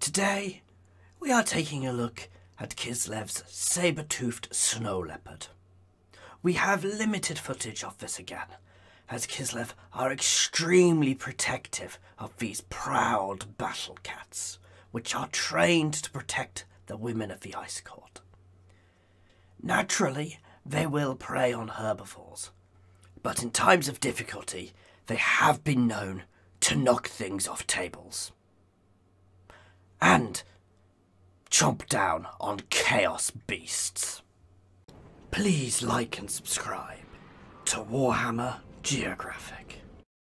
Today, we are taking a look at Kislev's saber-toothed snow leopard. We have limited footage of this again, as Kislev are extremely protective of these proud battle cats, which are trained to protect the women of the Ice Court. Naturally, they will prey on herbivores, but in times of difficulty, they have been known to knock things off tables and chomp down on chaos beasts. Please like and subscribe to Warhammer Geographic.